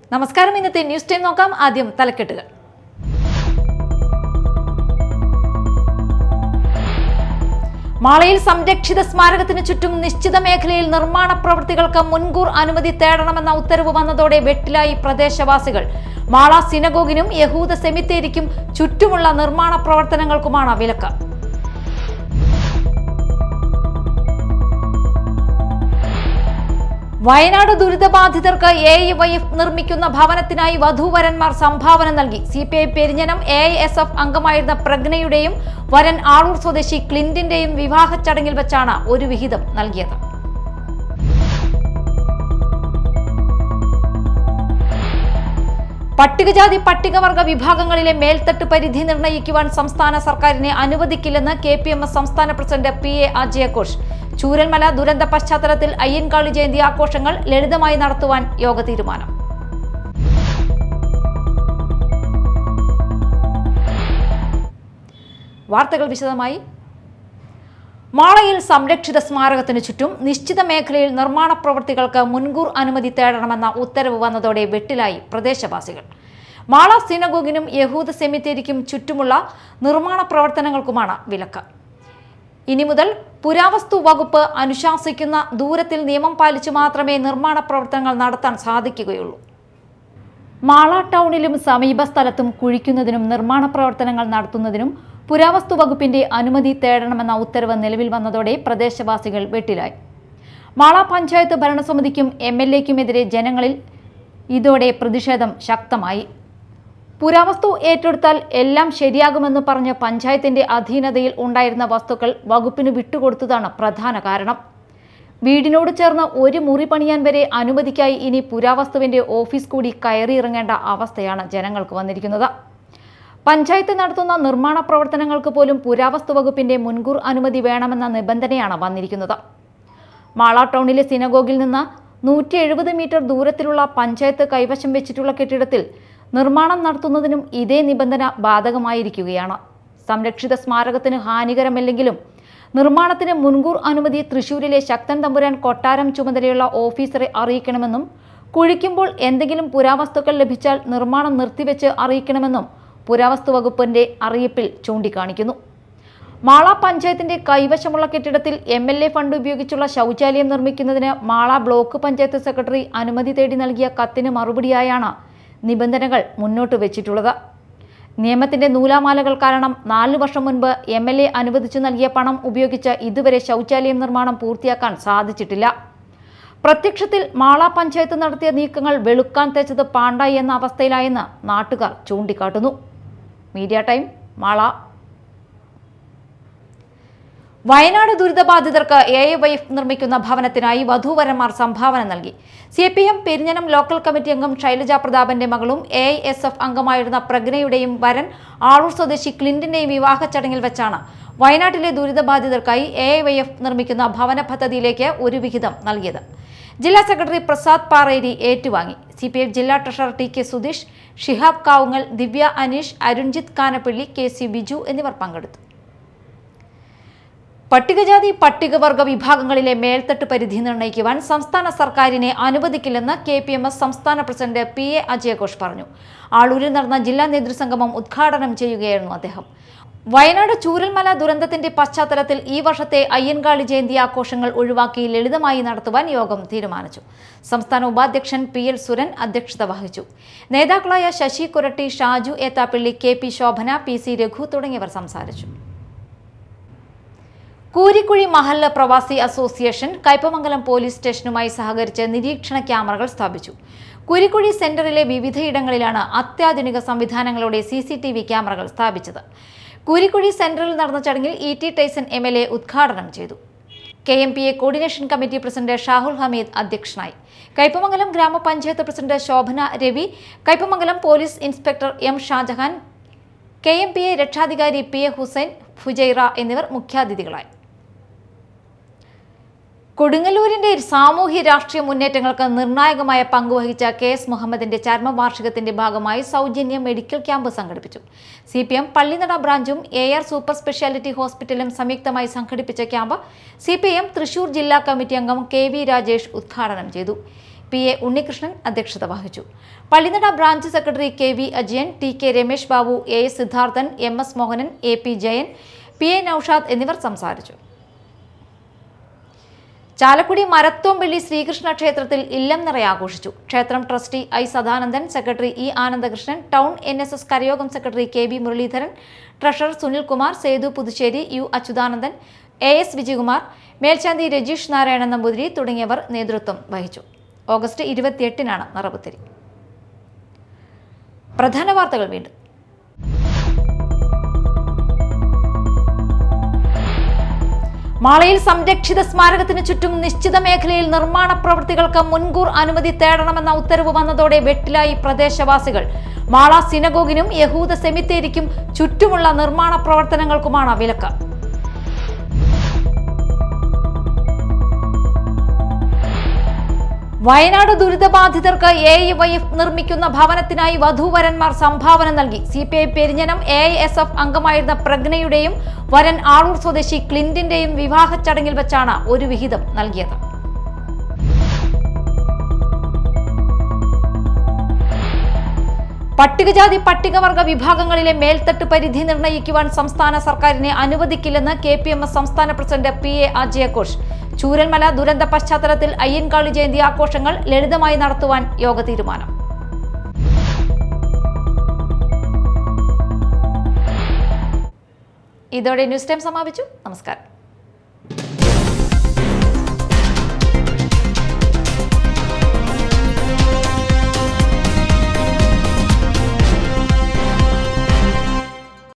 നമസ്കാരം. ഇന്നത്തെ news time നോക്കാം. ആദ്യം തലക്കെട്ടുകൾ. മാളയിൽ സംരക്ഷിത സ്മാരകത്തിന് ചുറ്റും നിശ്ചിത മേഖലയിൽ നിർമ്മാണ പ്രവൃത്തികൾക്ക് മുൻകൂർ അനുമതി തേടണമെന്ന ഉത്തരവ് വന്നതോടെ വെട്ടിലായി പ്രദേശവാസികൾ. മാള സിനഗോഗിനും യഹൂദ സെമിത്തേരിക്കും ചുറ്റുമുള്ള നിർമ്മാണ പ്രവർത്തനങ്ങൾക്കുമാണ് വിലക്ക്. വയനാട് ദുരിതബാധിതർക്ക് AIYF നിർമ്മിക്കുന്ന ഭവനത്തിനായി വധൂവരന്മാർ സംഭാവന നൽകി. CPI പെരിഞ്ഞനം AISF അംഗമായിരുന്ന പ്രജ്ഞയുടെയും വരൻ ആളൂർ സ്വദേശി ക്ലിന്റിന്റെയും വിവാഹ ചടങ്ങിൽ വെച്ചാണ് ഒരു വിഹിതം നൽകിയത്. പട്ടികജാതി പട്ടികവർഗ വിഭാഗങ്ങളിലെ മേൽത്തട്ട് പരിധി നിർണ്ണയിക്കുവാൻ സംസ്ഥാന സർക്കാരിനെ അനുവദിക്കില്ലെന്ന് KPMS സംസ്ഥാന പ്രസിഡന്റ് PA അജയഘോഷ്. ചൂരൽമല ദുരന്ത പശ്ചാത്തലത്തിൽ അയ്യൻകാളി ജയന്തി ആഘോഷങ്ങൾ ലളിതമായി നടത്തുവാൻ യോഗ തീരുമാനം. വാർത്തകൾ വിശദമായി. മാളയിൽ സംരക്ഷിത സ്മാരകത്തിന് ചുറ്റും നിശ്ചിത മേഖലയിൽ നിർമ്മാണ പ്രവൃത്തികൾക്ക് മുൻകൂർ അനുമതി തേടണമെന്ന ഉത്തരവ് വന്നതോടെ വെട്ടിലായി പ്രദേശവാസികൾ. മാള സിനഗോഗിനും യഹൂദ സെമിത്തേരിക്കും ചുറ്റുമുള്ള നിർമ്മാണ പ്രവർത്തനങ്ങൾക്കുമാണ് വിലക്ക്. ഇനി മുതൽ പുരാവസ്തു വകുപ്പ് അനുശാസിക്കുന്ന ദൂരത്തിൽ നിയമം പാലിച്ചു മാത്രമേ നിർമ്മാണ പ്രവർത്തനങ്ങൾ നടത്താൻ സാധിക്കുകയുള്ളൂ. മാള ടൗണിലും സമീപ സ്ഥലത്തും കുഴിക്കുന്നതിനും നിർമ്മാണ പ്രവർത്തനങ്ങൾ നടത്തുന്നതിനും പുരാവസ്തു വകുപ്പിന്റെ അനുമതി തേടണമെന്ന ഉത്തരവ് നിലവിൽ വന്നതോടെ പ്രദേശവാസികൾ വെട്ടിലായി. മാള പഞ്ചായത്ത് ഭരണസമിതിക്കും MLAക്കുമെതിരെ ജനങ്ങളിൽ ഇതോടെ പ്രതിഷേധം ശക്തമായി. പുരാവസ്തു ഏറ്റെടുത്താൽ എല്ലാം ശരിയാകുമെന്ന് പറഞ്ഞ് പഞ്ചായത്തിന്റെ അധീനതയിൽ ഉണ്ടായിരുന്ന വസ്തുക്കൾ വകുപ്പിന് വിട്ടുകൊടുത്തതാണ് പ്രധാന കാരണം. വീടിനോട് ചേർന്ന് ഒരു മുറി പണിയാൻ വരെ അനുമതിക്കായി ഇനി പുരാവസ്തുവിന്റെ ഓഫീസ് കൂടി കയറിയിറങ്ങേണ്ട അവസ്ഥയാണ് ജനങ്ങൾക്ക് വന്നിരിക്കുന്നത്. പഞ്ചായത്ത് നടത്തുന്ന നിർമ്മാണ പ്രവർത്തനങ്ങൾക്ക് പോലും പുരാവസ്തു വകുപ്പിന്റെ മുൻകൂർ അനുമതി വേണമെന്ന നിബന്ധനയാണ് വന്നിരിക്കുന്നത്. മാള ടൗണിലെ സിനഗോഗിൽ നിന്ന് 170 മീറ്റർ ദൂരത്തിലുള്ള പഞ്ചായത്ത് കൈവശം വെച്ചിട്ടുള്ള കെട്ടിടത്തിൽ നിർമ്മാണം നടത്തുന്നതിനും ഇതേ നിബന്ധന ബാധകമായിരിക്കുകയാണ്. സംരക്ഷിത സ്മാരകത്തിന് ഹാനികരമല്ലെങ്കിലും നിർമ്മാണത്തിന് മുൻകൂർ അനുമതി തൃശൂരിലെ ശക്തൻ തമ്പുരാൻ കൊട്ടാരം ചുമതലയുള്ള ഓഫീസറെ അറിയിക്കണമെന്നും കുഴിക്കുമ്പോൾ എന്തെങ്കിലും പുരാവസ്തുക്കൾ ലഭിച്ചാൽ നിർമ്മാണം നിർത്തിവെച്ച് അറിയിക്കണമെന്നും പുരാവസ്തു വകുപ്പിന്റെ അറിയിപ്പിൽ ചൂണ്ടിക്കാണിക്കുന്നു. മാള പഞ്ചായത്തിന്റെ കൈവശമുള്ള കെട്ടിടത്തിൽ MLA ഫണ്ട് ഉപയോഗിച്ചുള്ള ശൗചാലയം നിർമ്മിക്കുന്നതിന് മാള ബ്ലോക്ക് പഞ്ചായത്ത് സെക്രട്ടറി അനുമതി തേടി നൽകിയ കത്തിന് മറുപടിയായാണ് നിബന്ധനകൾ മുന്നോട്ട് വെച്ചിട്ടുള്ളത്. നിയമത്തിന്റെ നൂലാമാലകൾ കാരണം 4 വർഷം മുൻപ് MLA അനുവദിച്ചു നൽകിയ പണം ഉപയോഗിച്ച് ഇതുവരെ ശൗചാലയം നിർമ്മാണം പൂർത്തിയാക്കാൻ സാധിച്ചിട്ടില്ല. പ്രത്യക്ഷത്തിൽ മാള പഞ്ചായത്ത് നടത്തിയ നീക്കങ്ങൾ വെളുക്കാൻ തേച്ചത് പാണ്ടായി എന്ന അവസ്ഥയിലായെന്ന് നാട്ടുകാർ ചൂണ്ടിക്കാട്ടുന്നു. Media time, Mala. വയനാട് ദുരിതബാധിതർക്ക് AIYF നിർമ്മിക്കുന്ന ഭവനത്തിനായി വധൂവരന്മാർ സംഭാവന നൽകി. CPM പെരിഞ്ഞനം ലോക്കൽ കമ്മിറ്റി അംഗം ശൈലജ പ്രതാപന്റെ മകളും AISF അംഗമായിരുന്ന പ്രജ്ഞയുടെയും വരൻ ആളൂർ സ്വദേശി ക്ലിന്റിന്റെയും വിവാഹ ചടങ്ങിൽ വെച്ചാണ് വയനാട്ടിലെ ദുരിതബാധിതർക്കായി AIYF നിർമ്മിക്കുന്ന ഭവന പദ്ധതിയിലേക്ക് ഒരു വിഹിതം നൽകിയത്. ജില്ലാ സെക്രട്ടറി പ്രസാദ് പാറേരി ഏറ്റുവാങ്ങി. CPI ജില്ലാ treasurer TK Sudheesh, Shihab Kavungal, Divya Aneesh, Arunjith Kanappally, KC Biju എന്നിവർ പങ്കെടുത്തു. പട്ടികജാതി പട്ടികവർഗ വിഭാഗങ്ങളിലെ മേൽത്തട്ട് പരിധി നിർണ്ണയിക്കുവാൻ സംസ്ഥാന സർക്കാരിനെ അനുവദിക്കില്ലെന്ന് KPMS സംസ്ഥാന പ്രസിഡന്റ് PA അജയഘോഷ് പറഞ്ഞു. ആളൂരിൽ നടന്ന ജില്ലാ നേതൃസംഗമം ഉദ്ഘാടനം ചെയ്യുകയായിരുന്നു അദ്ദേഹം. വയനാട് ചൂരൽമല ദുരന്തത്തിന്റെ പശ്ചാത്തലത്തിൽ ഈ വർഷത്തെ അയ്യൻകാളി ജയന്തി ആഘോഷങ്ങൾ ഒഴിവാക്കി ലളിതമായി നടത്തുവാൻ യോഗം തീരുമാനിച്ചു. സംസ്ഥാന ഉപാധ്യക്ഷൻ PL സുരൻ അധ്യക്ഷത വഹിച്ചു. നേതാക്കളായ ശശി കുരട്ടി, ഷാജു ഏത്താപ്പള്ളി, KP ശോഭന, PC രഘു തുടങ്ങിയവർ സംസാരിച്ചു. കൂരിക്കുഴി മഹല്ല് പ്രവാസി അസോസിയേഷൻ കയ്പമംഗലം പോലീസ് സ്റ്റേഷനുമായി സഹകരിച്ച് നിരീക്ഷണ ക്യാമറകൾ സ്ഥാപിച്ചു. കുരിക്കുഴി സെന്ററിലെ വിവിധയിടങ്ങളിലാണ് അത്യാധുനിക സംവിധാനങ്ങളോടെ CCTV ക്യാമറകൾ സ്ഥാപിച്ചത്. കുരിക്കുഴി സെന്ററിൽ നടന്ന ചടങ്ങിൽ ET ടൈസൺ MLA ഉദ്ഘാടനം ചെയ്തു. KMPA coordination committee president Shahul Hameed അധ്യക്ഷനായി. കയ്പമംഗലം ഗ്രാമപഞ്ചായത്ത് president Shobhana Ravi, Kaipamangalam police inspector M Shajahan, KMPA രക്ഷാധികാരി PA ഹുസൈൻ, ഫുജൈറ എന്നിവർ മുഖ്യാതിഥികളായി. കൊടുങ്ങല്ലൂരിന്റെ സാമൂഹ്യ രാഷ്ട്രീയ മുന്നേറ്റങ്ങൾക്ക് നിർണായകമായ പങ്കുവഹിച്ച KS മുഹമ്മദിന്റെ ചരമവാർഷികത്തിന്റെ ഭാഗമായി സൗജന്യ മെഡിക്കൽ ക്യാമ്പ് സംഘടിപ്പിച്ചു. CPM പള്ളിനട ബ്രാഞ്ചും AR സൂപ്പർ സ്പെഷ്യാലിറ്റി ഹോസ്പിറ്റലും സംയുക്തമായി സംഘടിപ്പിച്ച ക്യാമ്പ് CPM തൃശൂർ ജില്ലാ കമ്മിറ്റി അംഗം KV രാജേഷ് ഉദ്ഘാടനം ചെയ്തു. PA ഉണ്ണികൃഷ്ണൻ അധ്യക്ഷത വഹിച്ചു. Pallinada branch secretary KV Ajayan, TK Ramesh Babu, AS Siddharthan, MS Mohanan, AP Jayan, PA Noushad എന്നിവർ സംസാരിച്ചു. ചാലക്കുടി മരത്തോമ്പള്ളി ശ്രീകൃഷ്ണ ക്ഷേത്രത്തിൽ ഇല്ലം നിറയെ ആഘോഷിച്ചു. ക്ഷേത്രം trustee I Sadanandan, secretary E Anandakrishnan, town NSS കരയോഗം secretary KB Muraleedharan, treasurer Sunilkumar, Sethu Puthussery, U Achuthanandan, AS Vijayakumar, മേൽശാന്തി രജീഷ് നാരായണൻ നമ്പൂതിരി തുടങ്ങിയവർ നേതൃത്വം വഹിച്ചു. ഓഗസ്റ്റ് 28-നാണ് നിറപുത്തരി. പ്രധാന വാർത്തകൾ വീണ്ടും. മാളയിൽ സംരക്ഷിത സ്മാരകത്തിന് ചുറ്റും നിശ്ചിത മേഖലയിൽ നിർമ്മാണ പ്രവൃത്തികൾക്ക് മുൻകൂർ അനുമതി തേടണമെന്ന ഉത്തരവ് വന്നതോടെ വെട്ടിലായി പ്രദേശവാസികൾ. മാള സിനഗോഗിനും യഹൂദ സെമിത്തേരിക്കും ചുറ്റുമുള്ള നിർമ്മാണ പ്രവർത്തനങ്ങൾക്കുമാണ് വിലക്ക്. വയനാട് ദുരിതബാധിതർക്ക് AIYF നിർമ്മിക്കുന്ന ഭവനത്തിനായി വധൂവരന്മാർ സംഭാവന നൽകി. CPI പെരിഞ്ഞനം AISF അംഗമായിരുന്ന പ്രജ്ഞയുടെയും വരൻ ആളൂർ സ്വദേശി ക്ലിന്റിന്റെയും വിവാഹ ചടങ്ങിൽ വെച്ചാണ് ഒരു വിഹിതം നൽകിയത്. പട്ടികജാതി പട്ടികവർഗ വിഭാഗങ്ങളിലെ മേൽത്തട്ട് പരിധി നിർണ്ണയിക്കുവാൻ സംസ്ഥാന സർക്കാരിനെ അനുവദിക്കില്ലെന്ന് KPMS സംസ്ഥാന പ്രസിഡന്റ് PA അജയഘോഷ്. ചൂരൽമല ദുരന്ത പശ്ചാത്തലത്തിൽ അയ്യൻകാളി ജയന്തി ആഘോഷങ്ങൾ ലളിതമായി നടത്തുവാൻ യോഗ തീരുമാനം. ഇതോടെ ന്യൂസ് ടൈം സമാപിച്ചു. നമസ്കാരം.